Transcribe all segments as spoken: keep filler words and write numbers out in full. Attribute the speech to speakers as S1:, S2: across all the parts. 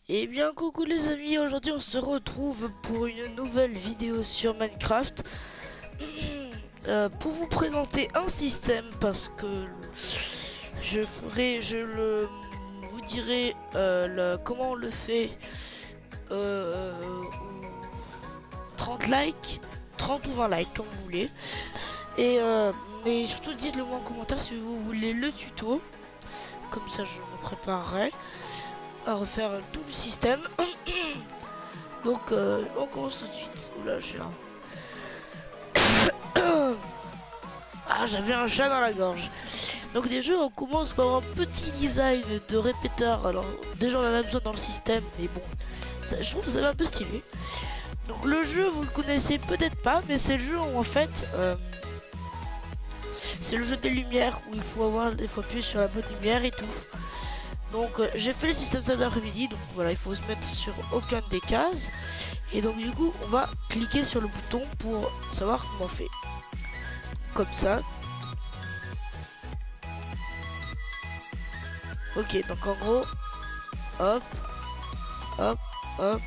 S1: Eh bien coucou les amis, aujourd'hui on se retrouve pour une nouvelle vidéo sur Minecraft. Euh, pour vous présenter un système, parce que je ferai, je le vous dirai euh, le- comment on le fait. euh, trente likes, trente ou vingt likes comme vous voulez. Et euh, mais surtout dites-le moi en commentaire si vous voulez le tuto, comme ça je me préparerai à refaire tout le système. Donc euh, on commence tout de suite. Oula, j'ai un... Ah, j'avais un chat dans la gorge. Donc déjà on commence par un petit design de répéteur. Alors déjà on en a besoin dans le système, mais bon, ça, je trouve que ça va un peu stylé. Donc le jeu vous le connaissez peut-être pas, mais c'est le jeu où en fait euh, c'est le jeu des lumières où il faut avoir, il faut appuyer sur la bonne lumière et tout. Donc euh, j'ai fait le système cet après-midi, donc voilà, il faut se mettre sur aucune des cases. Et donc du coup on va cliquer sur le bouton pour savoir comment on fait. Comme ça. Ok, donc en gros, hop, hop, hop.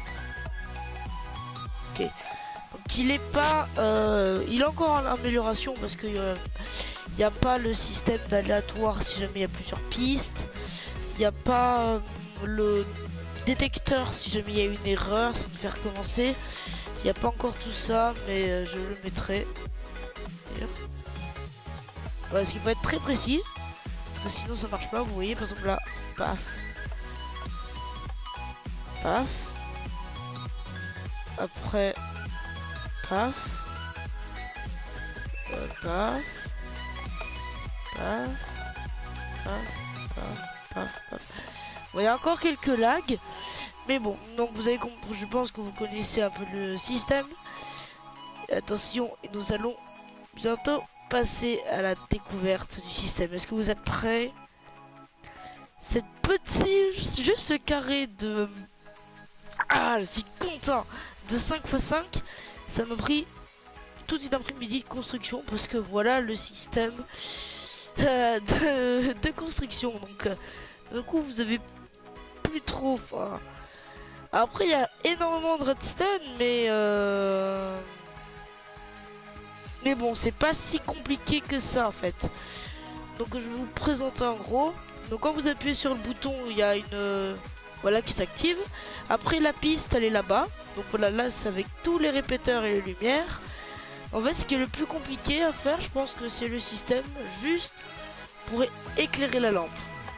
S1: Ok. Donc il est pas, euh, il est encore en amélioration parce que euh, il n'y a pas le système d'aléatoire si jamais il y a plusieurs pistes. Il n'y a pas euh, le détecteur si jamais il y a une erreur sans faire recommencer. Il n'y a pas encore tout ça, mais euh, je le mettrai. Ouais, parce qu'il faut être très précis, parce que sinon ça marche pas. Vous voyez par exemple là, paf, paf. Après, paf, euh, paf, paf, paf, paf, paf, paf. Bon, il y a encore quelques lags, mais bon, donc vous avez compris, je pense que vous connaissez un peu le système. Attention, nous allons bientôt passer à la découverte du système. Est-ce que vous êtes prêts? Cette petite, juste ce carré de... Ah, je suis content de cinq fois cinq, ça m'a pris toute une après-midi de construction parce que voilà le système euh, de, de construction. Donc euh, du coup vous avez plus trop, enfin, après il y a énormément de redstone, mais euh... mais bon c'est pas si compliqué que ça en fait. Donc je vais vous présenter en gros. Donc quand vous appuyez sur le bouton il y a une euh, voilà qui s'active. Après la piste elle est là-bas, donc voilà, là c'est avec tous les répéteurs et les lumières. En fait, ce qui est le plus compliqué à faire, je pense que c'est le système juste pour éclairer la lampe.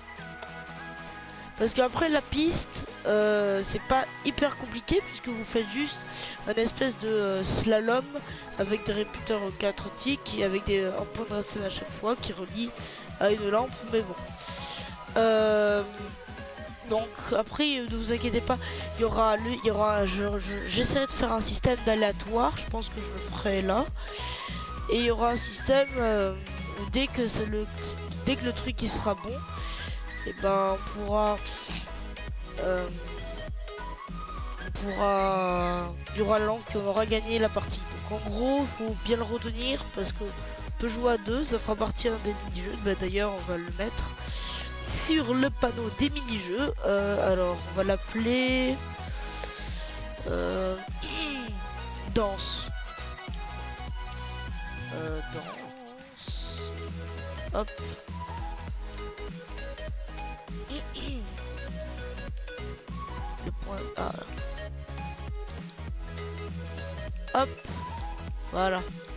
S1: Parce qu'après la piste, euh, c'est pas hyper compliqué puisque vous faites juste un espèce de euh, slalom avec des répéteurs quatre tics et avec des, euh, un point de racine à chaque fois qui relie à une lampe. Mais bon. Euh, donc après, ne vous inquiétez pas, il y aura, le, il y aura, j'essaierai de faire un système d'aléatoire. Je pense que je le ferai là. Et il y aura un système euh, où dès que le dès que le truc il sera bon, et ben on pourra euh, on pourra il y aura l'angle qu'on aura gagné la partie. Donc en gros il faut bien le retenir parce que on peut jouer à deux, ça fera partie d'un des mini-jeux. Bah, d'ailleurs on va le mettre sur le panneau des mini-jeux. Euh, alors on va l'appeler euh, danse. Euh, danse. Hop. Le point A. Hop. Voilà.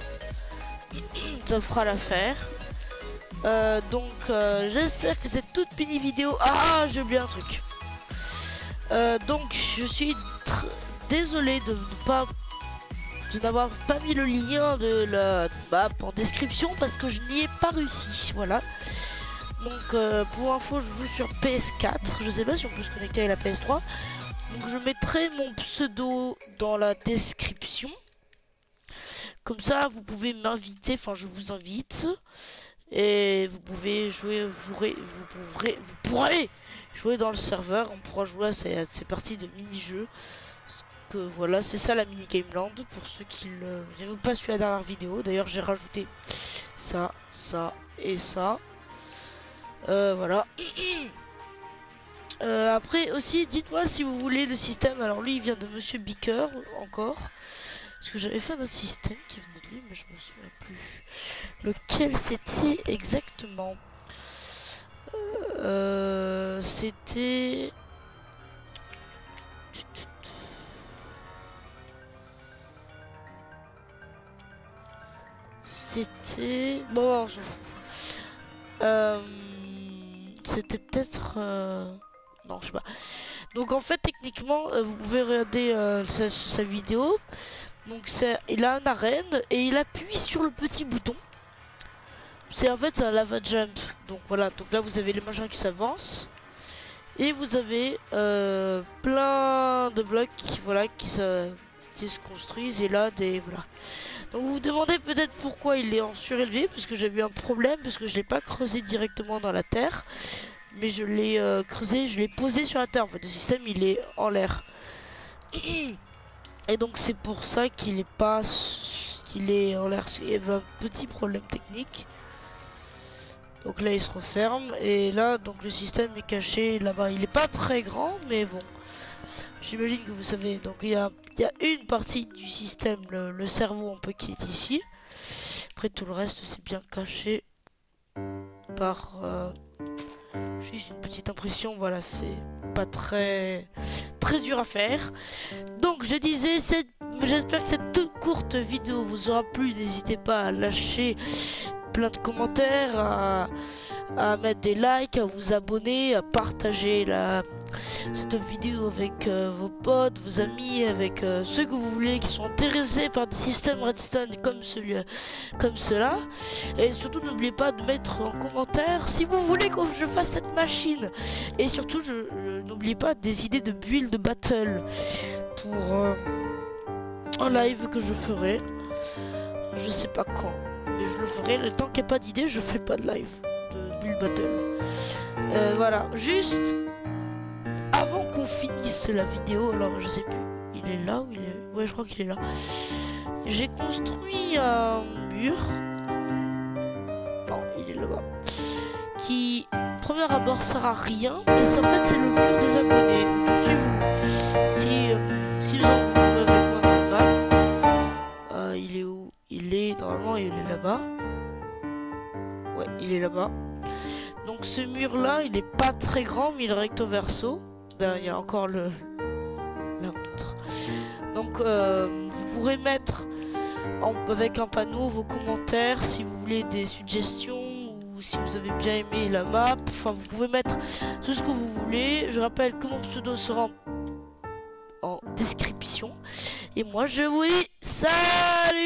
S1: Ça fera l'affaire. Euh, donc euh, j'espère que cette toute mini vidéo... Ah, j'ai oublié un truc. Euh, donc je suis désolé de ne pas... de n'avoir pas mis le lien de la map en description parce que je n'y ai pas réussi. Voilà. Donc euh, pour info je joue sur P S quatre. Je sais pas si on peut se connecter avec la P S trois. Donc je mettrai mon pseudo dans la description. Comme ça vous pouvez m'inviter. Enfin je vous invite. Et vous pouvez jouer, vous jouerez, vous pourrez, vous pourrez jouer dans le serveur. On pourra jouer à ces, ces parties de mini-jeux. Que voilà, c'est ça la mini Gameland pour ceux qui ne l'ont pas su la dernière vidéo. D'ailleurs, j'ai rajouté ça, ça et ça. Euh, voilà. Euh, après aussi, dites-moi si vous voulez le système. Alors lui, il vient de Monsieur Beaker encore. Parce que j'avais fait un autre système qui venait de lui, mais je me souviens plus. Lequel c'était exactement? euh, C'était... C'était... Bon, on s'en fout. Euh... C'était peut-être... Euh... Non, je sais pas. Donc en fait, techniquement, euh, vous pouvez regarder euh, sa, sa vidéo. Donc c'est, il a une arène et il appuie sur le petit bouton. C'est en fait un lava jump. Donc voilà, donc là vous avez les machins qui s'avancent. Et vous avez euh, plein de blocs qui, voilà, qui, se, qui se construisent. Et là, des... Voilà. Donc vous vous demandez peut-être pourquoi il est en surélevé. Parce que j'ai eu un problème, parce que je l'ai pas creusé directement dans la terre. Mais je l'ai euh, creusé, je l'ai posé sur la terre. En fait, le système, il est en l'air. Et donc c'est pour ça qu'il est pas... qu'il est en l'air. Il y avait un petit problème technique. Donc là il se referme et là donc le système est caché là-bas. Il est pas très grand mais bon. J'imagine que vous savez. Donc il y a, il y a une partie du système, le, le cerveau un peu qui est ici. Après tout le reste c'est bien caché par euh, juste une petite impression. Voilà, c'est pas très très dur à faire. Donc je disais, j'espère que cette toute courte vidéo vous aura plu. N'hésitez pas à lâcher plein de commentaires, à, à mettre des likes, à vous abonner, à partager la, cette vidéo avec euh, vos potes, vos amis, avec euh, ceux que vous voulez qui sont intéressés par des systèmes redstone comme celui comme cela. Et surtout n'oubliez pas de mettre en commentaire si vous voulez que je fasse cette machine. Et surtout je, je n'oubliez pas des idées de build de battle pour euh, un live que je ferai. Je sais pas quand. Mais je le ferai, le temps qu'il n'y a pas d'idée, je fais pas de live de build battle. Euh, voilà, juste avant qu'on finisse la vidéo, alors je sais plus, il est là ou il est... Ouais, je crois qu'il est là. J'ai construit un mur. Non, il est là-bas. Qui, premier abord, sert à rien, mais en fait c'est le mur des abonnés. Dessus, vous, si, euh, si vous en jouez avec moi dans le map, euh, il est où? Il est, normalement, il est là-bas. Ouais, il est là-bas. Donc ce mur-là, il est pas très grand, mais il est recto verso. Là, il y a encore le la montre. Donc euh, vous pourrez mettre en... avec un panneau vos commentaires si vous voulez des suggestions ou si vous avez bien aimé la map. Enfin, vous pouvez mettre tout ce que vous voulez. Je rappelle que mon pseudo sera en, en description. Et moi, je vous dis salut.